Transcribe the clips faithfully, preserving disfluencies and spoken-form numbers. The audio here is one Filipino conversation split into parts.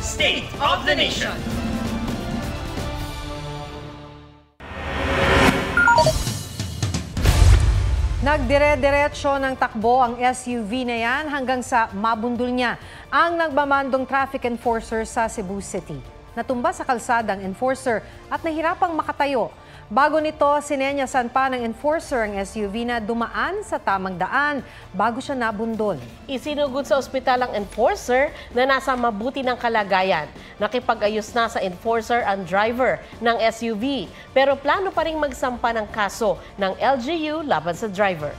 State of the Nation. Nagdire-diretso ng takbo ang S U V na yan hanggang sa mabundol niya ang nagmamandong traffic enforcer sa Cebu City. Natumba sa kalsada ang enforcer at nahirapang makatayo. Bago nito, sinenyasan pa ng enforcer ang S U V na dumaan sa tamang daan bago siya nabundol. Isinugod sa ospital ang enforcer na nasa mabuti ng kalagayan. Nakipag-ayos na sa enforcer ang driver ng S U V. Pero plano pa rin magsampa ng kaso ng L G U laban sa driver.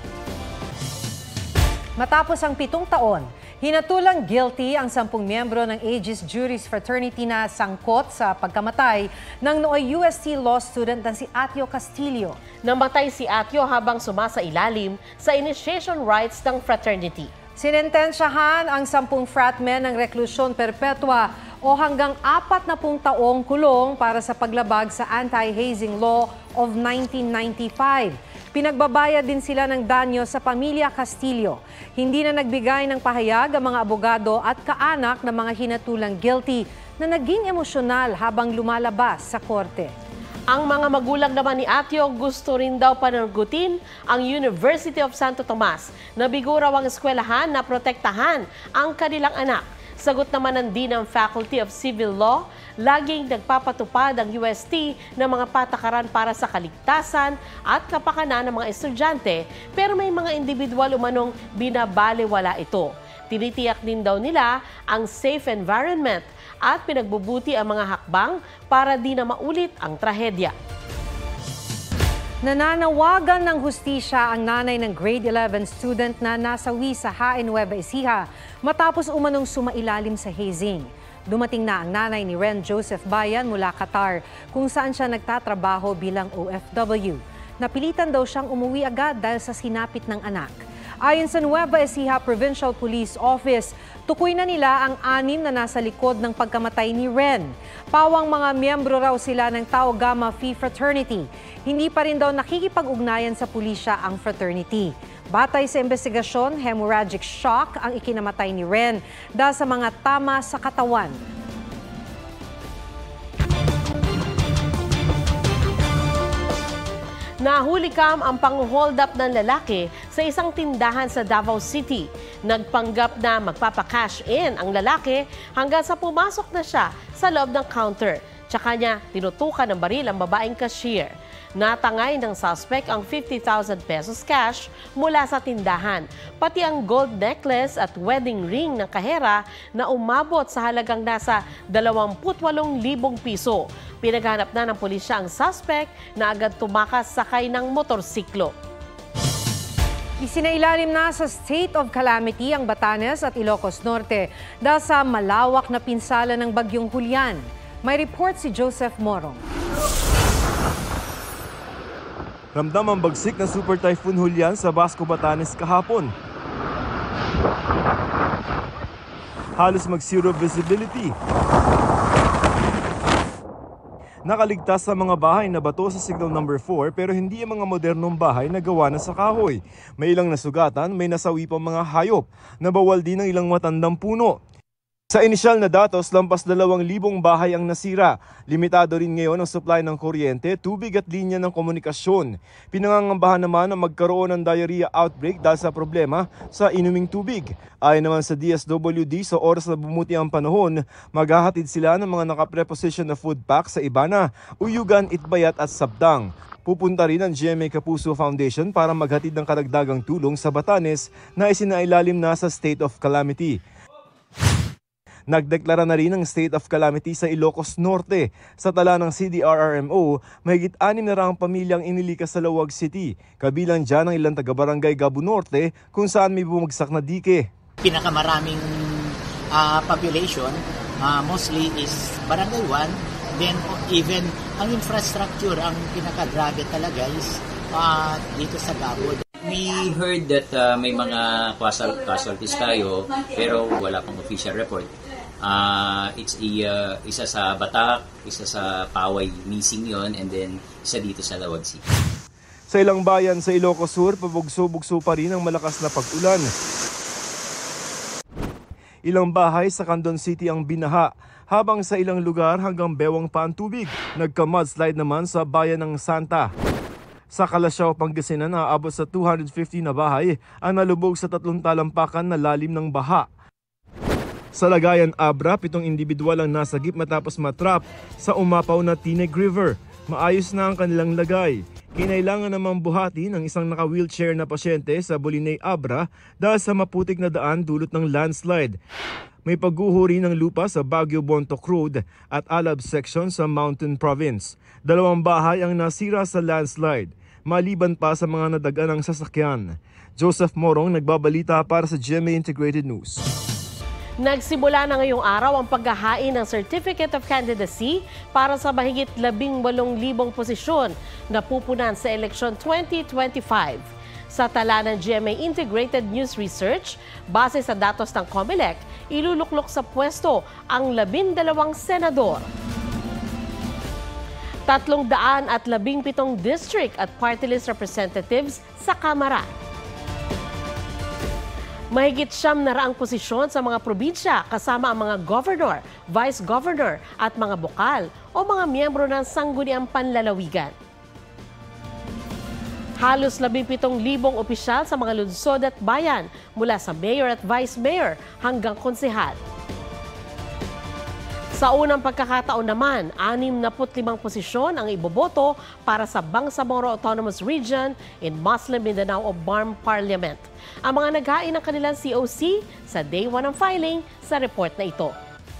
Matapos ang pitong taon, hinatulang guilty ang sampung miyembro ng Aegis Juris Fraternity na sangkot sa pagkamatay ng nooy U S T law student na si Atio Castillo. Namatay si Atio habang sumasailalim sa initiation rites ng fraternity. Sinentensyahan ang sampung fratmen ng reklusyon perpetua o hanggang apat na pung taong kulong para sa paglabag sa Anti-Hazing Law of nineteen ninety-five. Pinagbabayad din sila ng danyo sa pamilya Castillo. Hindi na nagbigay ng pahayag ang mga abogado at kaanak ng mga hinatulang guilty na naging emosyonal habang lumalabas sa korte. Ang mga magulang naman ni Atio gusto rin daw panargutin ang University of Santo Tomas na bigo raw ang eskwelahan na protektahan ang kanilang anak. Sagot naman ng Dean ng Faculty of Civil Law, laging nagpapatupad ang U S T ng mga patakaran para sa kaligtasan at kapakanan ng mga estudyante, pero may mga individual umanong binabalewala ito. Tinitiyak din daw nila ang safe environment at pinagbubuti ang mga hakbang para di na maulit ang trahedya. Nananawagan ng hustisya ang nanay ng grade eleven student na nasawi sa Hain, Nueva Ecija matapos umanong sumailalim sa hazing. Dumating na ang nanay ni Ren Joseph Bayan mula Qatar kung saan siya nagtatrabaho bilang O F W. Napilitan daw siyang umuwi agad dahil sa sinapit ng anak. Ayon sa Nueva Ecija Provincial Police Office, tukoy na nila ang anim na nasa likod ng pagkamatay ni Ren. Pawang mga miyembro raw sila ng Tau Gamma Phi Fraternity. Hindi pa rin daw nakikipag-ugnayan sa pulisya ang fraternity. Batay sa investigasyon, hemorrhagic shock ang ikinamatay ni Ren dahil sa mga tama sa katawan. Nahuli kam ang pang-hold up ng lalaki sa isang tindahan sa Davao City. Nagpanggap na magpapa-cash in ang lalaki hanggang sa pumasok na siya sa loob ng counter. Tsaka niya tinutukan ng baril ang babaeng cashier. Natangay ng suspect ang fifty thousand pesos cash mula sa tindahan, pati ang gold necklace at wedding ring ng kahera na umabot sa halagang nasa dalawampu't walong libong piso. Pinaghanap na ng pulisya ang suspect na agad tumakas sakay ng motorsiklo. Isinailalim na sa state of calamity ang Batanes at Ilocos Norte dahil sa malawak na pinsala ng bagyong Julian. May report si Joseph Morong. Ramdam ang bagsik ng Super Typhoon Julian sa Basco, Batanes kahapon. Halos mag-zero visibility. Nakaligtas sa mga bahay na bato sa signal number four pero hindi ang mga modernong bahay na gawa na sa kahoy. May ilang nasugatan, may nasawi pang mga hayop. Nabawal din ang ilang matandang puno. Sa inisyal na datos, lampas dalawang libong bahay ang nasira. Limitado rin ngayon ang supply ng kuryente, tubig at linya ng komunikasyon. Pinangangambahan naman na magkaroon ng diarrhea outbreak dahil sa problema sa inuming tubig. Ayon naman sa D S W D, sa oras na bumuti ang panahon, maghahatid sila ng mga nakapreposition na food pack sa Ibana, Uyugan, Itbayat at Sabdang. Pupunta rin ang G M A Kapuso Foundation para maghatid ng karagdagang tulong sa Batanes na isinailalim na sa state of calamity. Nagdeklara na rin ng state of calamity sa Ilocos Norte. Sa tala ng C D R R M O, mahigit anim na raang pamilyang inilikas sa Lawag City. Kabilang dyan ang ilang taga-barangay Gabo Norte kung saan may bumagsak na dike. Pinakamaraming uh, population, uh, mostly is Barangay one. Then even ang infrastructure, ang pinakagrabe talaga is uh, dito sa Gabo. We heard that uh, may mga casualties tayo pero wala pang official report. Uh, it's a, uh, isa sa Batak, isa sa Paway, missing yon, and then isa dito sa Lawag City. Sa ilang bayan sa Ilocos Sur, pabugso-bugso pa rin ang malakas na pag-ulan. Ilang bahay sa Candon City ang binaha habang sa ilang lugar hanggang bewang pa ang tubig. Nagka-mudslide naman sa bayan ng Santa. Sa Calasiao, Pangasinan, aabot sa two hundred fifty na bahay ang nalubog sa tatlong talampakan na lalim ng baha. Sa Lagayan, Abra, pitong individual ang nasagip matapos matrap sa umapaw na Tineg River. Maayos na ang kanilang lagay. Kinailangan namang buhati ng isang naka-wheelchair na pasyente sa Bolinay, Abra dahil sa maputik na daan dulot ng landslide. May pagguhuri ng lupa sa Baguio Bontoc Road at Alab section sa Mountain Province. Dalawang bahay ang nasira sa landslide, maliban pa sa mga nadagan ng sasakyan. Joseph Morong, nagbabalita para sa G M A Integrated News. Nagsimula na ngayong araw ang paghahain ng Certificate of Candidacy para sa mahigit labing walong libong posisyon na pupunan sa eleksyon twenty twenty-five. Sa tala ng G M A Integrated News Research, base sa datos ng COMELEC, iluluklok sa pwesto ang labindalawang senador. Tatlong daan at labing pitong district at party list representatives sa Kamara. Mahigit siyam na raang posisyon sa mga probinsya kasama ang mga governor, vice governor at mga bokal o mga miyembro ng sangguniang panlalawigan. Halos labing pitong libong opisyal sa mga lungsod at bayan mula sa mayor at vice mayor hanggang konsehal. Sa unang pagkakataon naman, anim na limang posisyon ang iboboto para sa Bangsamoro Autonomous Region in Muslim Mindanao o B A R M Parliament. Ang mga naghain ng kanilang C O C sa day one ng filing sa report na ito.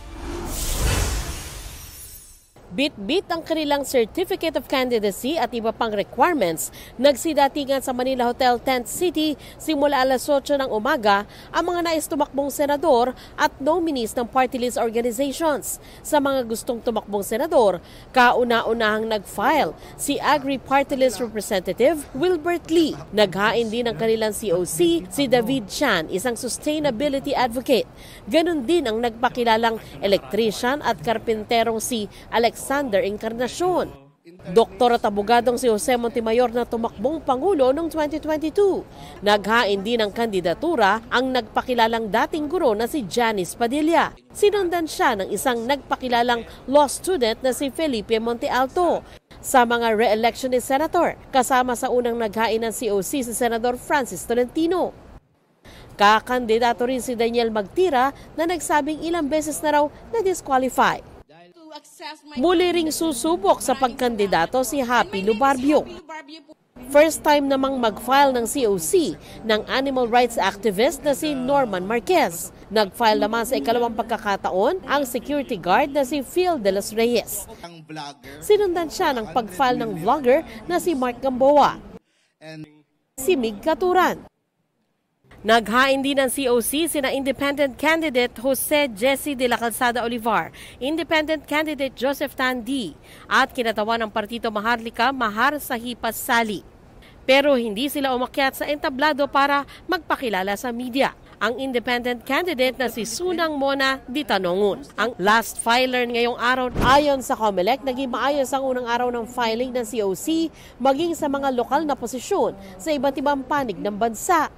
Bit-bit ang kanilang Certificate of Candidacy at iba pang requirements. Nagsidatingan sa Manila Hotel Tent City simula alas otso ng umaga ang mga nais tumakbong senador at nominees ng party list organizations. Sa mga gustong tumakbong senador, kauna-unahang nag-file si Agri Party List Representative Wilbert Lee. Naghain din ng kanilang C O C si David Chan, isang sustainability advocate. Ganon din ang nagpakilalang electrician at karpinterong si Alex Alexander Encarnacion. Doktor at abogadong si Jose Montemayor na tumakbong Pangulo noong twenty twenty-two. Naghain din ng kandidatura ang nagpakilalang dating guro na si Janice Padilla. Sinundan siya ng isang nagpakilalang law student na si Felipe Montealto. Sa mga re-election ni Senator, kasama sa unang naghain ng C O C si Senador Francis Tolentino. Kakandidato rin si Daniel Magtira na nagsabing ilang beses na raw na-disqualify. Muli ring susubok sa pagkandidato si Happy Lubarbio. First time namang mag-file ng C O C ng animal rights activist na si Norman Marquez. Nag-file naman sa ikalawang pagkakataon ang security guard na si Phil de los Reyes. Sinundan siya ng pag-file ng vlogger na si Mark Gamboa. Si Mig Katuran. Naghain din ng C O C sina independent candidate Jose Jesse de la Calzada Olivar, independent candidate Joseph Tandi, at kinatawan ng Partido Maharlika Mahar Sahipas Sali. Pero hindi sila umakyat sa entablado para magpakilala sa media. Ang independent candidate na si Sunang Mona Di Tanongun. Ang last filer ngayong araw, ayon sa COMELEC, naging maayos ang unang araw ng filing ng C O C maging sa mga lokal na posisyon sa iba't ibang panig ng bansa.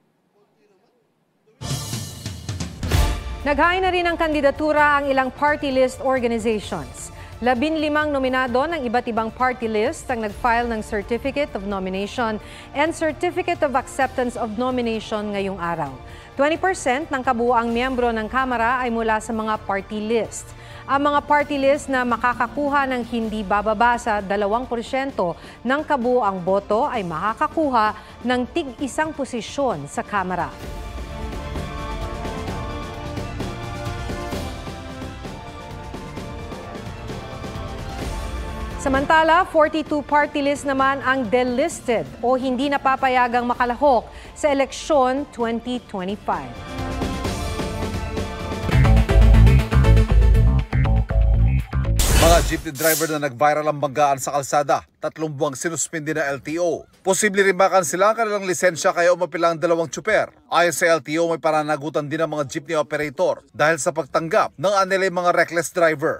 Naghain na rin ng kandidatura ang ilang party list organizations. Labinlimang nominado ng iba't ibang party list ang nag-file ng Certificate of Nomination and Certificate of Acceptance of Nomination ngayong araw. twenty percent ng kabuuang miyembro ng Kamara ay mula sa mga party list. Ang mga party list na makakakuha ng hindi bababa sa dalawang porsyento ng kabuuang boto ay makakakuha ng tig-isang posisyon sa Kamara. Samantala, forty-two party list naman ang delisted o hindi napapayagang makalahok sa eleksyon twenty twenty-five. Mga jeepney driver na nag-viral ang banggaan sa kalsada, tatlong buwang sinuspindi na L T O. Posible rin makansila ang kanilang lisensya kaya umapila ang dalawang tsuper. Ayon sa L T O, may pananagutan din ang mga jeepney operator dahil sa pagtanggap ng anilay mga reckless driver.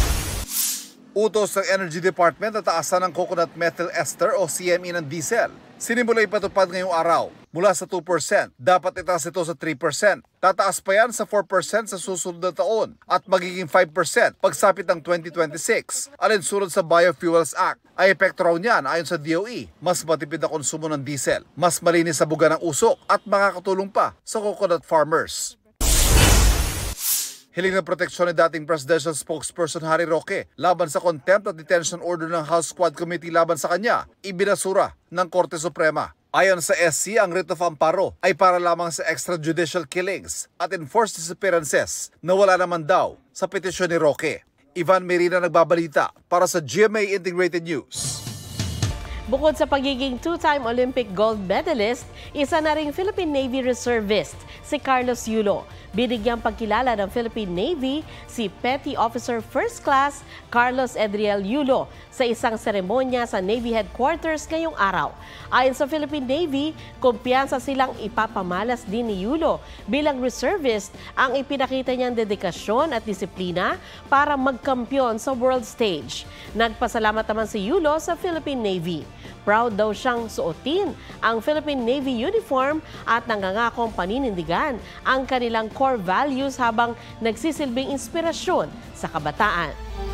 Utos ng Energy Department na taasan ng coconut methyl ester o C M E ng diesel. Sinimula ipatupad ngayong araw mula sa two percent. Dapat itaas ito sa three percent. Tataas pa yan sa four percent sa susunod na taon at magiging five percent pagsapit ng twenty twenty-six. Alinsunod sa Biofuels Act, ay epekto raw niyan ayon sa D O E. Mas matipid na konsumo ng diesel, mas malinis sa buga ng usok at makakatulong pa sa coconut farmers. Hiling ng proteksyon ni dating presidential spokesperson Harry Roque laban sa contempt at detention order ng House Squad Committee laban sa kanya, ibinasura ng Korte Suprema. Ayon sa S C, ang writ of amparo ay para lamang sa extrajudicial killings at enforced disappearances na wala naman daw sa petisyon ni Roque. Ivan Merina nagbabalita para sa G M A Integrated News. Bukod sa pagiging two-time Olympic gold medalist, isa na ring Philippine Navy reservist si Carlos Yulo. Binigyang pagkilala ng Philippine Navy si Petty Officer First Class Carlos Edriel Yulo sa isang seremonya sa Navy Headquarters ngayong araw. Ayon sa Philippine Navy, kumpiyansa silang ipapamalas din ni Yulo bilang reservist ang ipinakita niyang dedikasyon at disiplina para magkampiyon sa world stage. Nagpasalamat naman si Yulo sa Philippine Navy. Proud daw siyang suotin ang Philippine Navy uniform at nangangakong paninindigan ang kanilang core values habang nagsisilbing inspirasyon sa kabataan.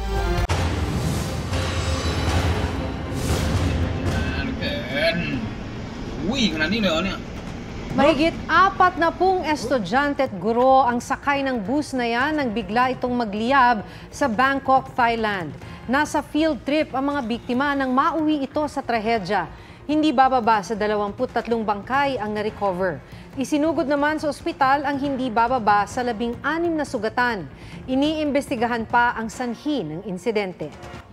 Mahigit apat na pung estudyante at guro ang sakay ng bus na yan nang bigla itong magliyab sa Bangkok, Thailand. Nasa field trip ang mga biktima nang mauwi ito sa trahedya. Hindi bababa sa dalawampu't tatlong bangkay ang na-recover. Isinugod naman sa ospital ang hindi bababa sa labing anim na sugatan. Iniimbestigahan pa ang sanhi ng insidente.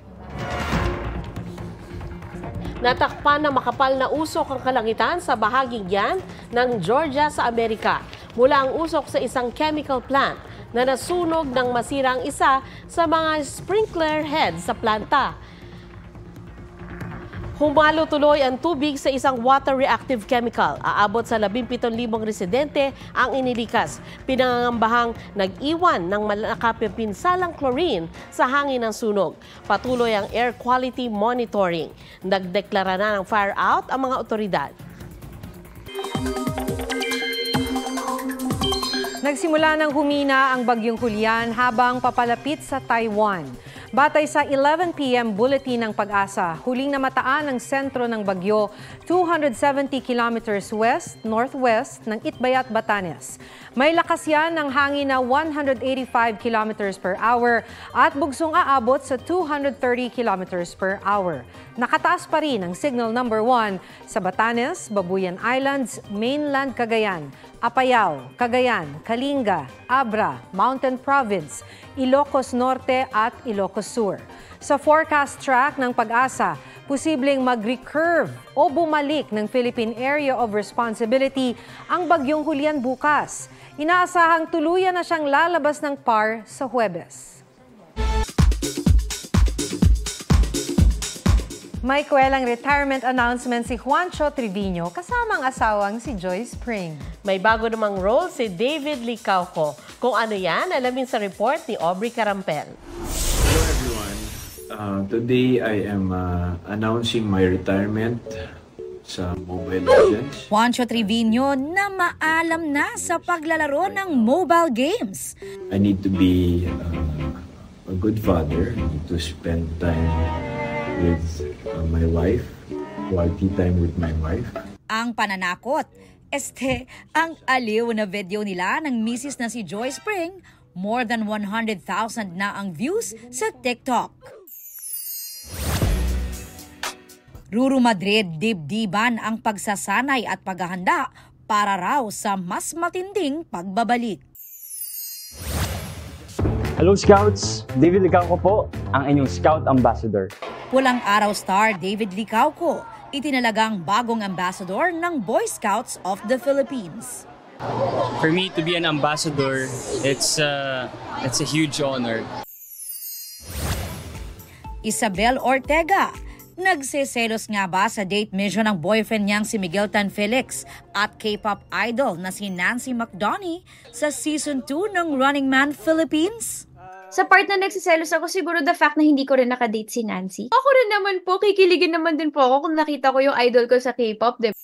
Natakpan na makapal na usok ang kalangitan sa bahaging yan ng Georgia sa Amerika. Mula ang usok sa isang chemical plant na nasunog ng masirang isa sa mga sprinkler head sa planta. Humalo tuloy ang tubig sa isang water-reactive chemical. Aabot sa labing pitong libong residente ang inilikas. Pinangangambahang nag-iwan ng malakapipinsalang chlorine sa hangin ng sunog. Patuloy ang air quality monitoring. Nagdeklara na ng fire out ang mga otoridad. Nagsimula ng humina ang bagyong Julian habang papalapit sa Taiwan. Batay sa eleven p m bulletin ng Pag-asa, huling namataan ang sentro ng bagyo two hundred seventy kilometers west-northwest ng Itbayat, Batanes. May lakas yan ng hangin na one hundred eighty-five kilometers per hour at bugsong aabot sa two hundred thirty kilometers per hour. Nakataas pa rin ang signal number one sa Batanes, Babuyan Islands, mainland Cagayan, Apayao, Cagayan, Kalinga, Abra, Mountain Province, Ilocos Norte at Ilocos Sur. Sa forecast track ng Pag-asa, posibleng mag-recurve o bumalik ng Philippine Area of Responsibility ang bagyong Julian bukas. Inaasahang tuluyan na siyang lalabas ng P A R sa Huwebes. May kwelang retirement announcement si Juancho Trevino kasama ang asawang si Joyce Pring. May bago namang role si David Licauco. Kung ano yan, alamin sa report ni Aubrey Carampel. Hello everyone. Uh, today I am uh, announcing my retirement sa Mobile Legends. Juancho Trevino na maalam na sa paglalaro ng mobile games. I need to be uh, a good father. I need to spend time with uh, my wife, quality time with my wife. Ang pananakot, este, ang aliw na video nila ng misis na si Joyce Pring, more than one hundred thousand na ang views sa TikTok. Ruru Madrid, dibdiban ang pagsasanay at paghahanda para raw sa mas matinding pagbabalik. Hello Scouts! David Licauco po, ang inyong Scout Ambassador. Pulang araw star David Licauco, itinalagang bagong ambassador ng Boy Scouts of the Philippines. For me to be an ambassador, it's, uh, it's a huge honor. Isabel Ortega, nagseselos nga ba sa date mission ng boyfriend niyang si Miguel Tan Felix at K-pop idol na si Nancy McDonie sa Season two ng Running Man Philippines? Sa part na nagsiselos ako, siguro the fact na hindi ko rin nakadate si Nancy. Ako rin naman po, kikiligin naman din po ako kung nakita ko yung idol ko sa K-pop, diba?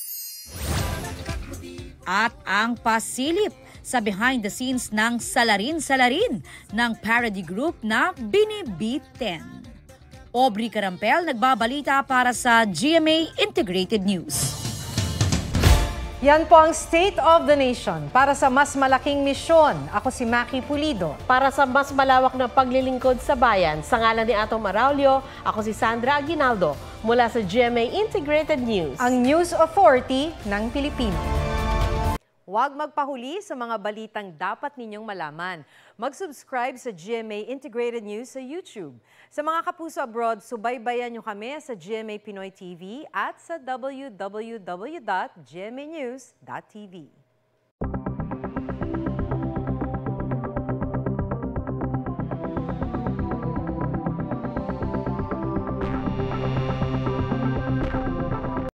At ang pasilip sa behind the scenes ng Salarin-Salarin ng parody group na Binibitin. Aubrey Carampel nagbabalita para sa G M A Integrated News. Yan po ang State of the Nation. Para sa mas malaking misyon, ako si Maki Pulido. Para sa mas malawak na paglilingkod sa bayan, sa ngalan ni Atom Araulio, ako si Sandra Aguinaldo mula sa G M A Integrated News. Ang News Authority ng Pilipinas. Huwag magpahuli sa mga balitang dapat ninyong malaman. Mag-subscribe sa G M A Integrated News sa YouTube. Sa mga kapuso abroad, subaybayan nyo kami sa G M A Pinoy T V at sa w w w dot g m a news dot t v.